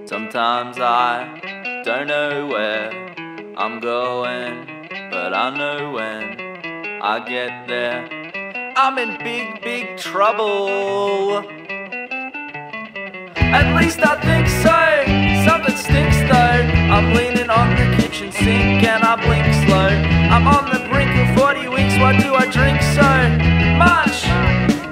Sometimes I don't know where I'm going, but I know when I get there I'm in big, big trouble. At least I think so. Something stinks though. I'm leaning on the kitchen sink and I blink slow. I'm on the brink of 40 weeks. Why do I drink so much?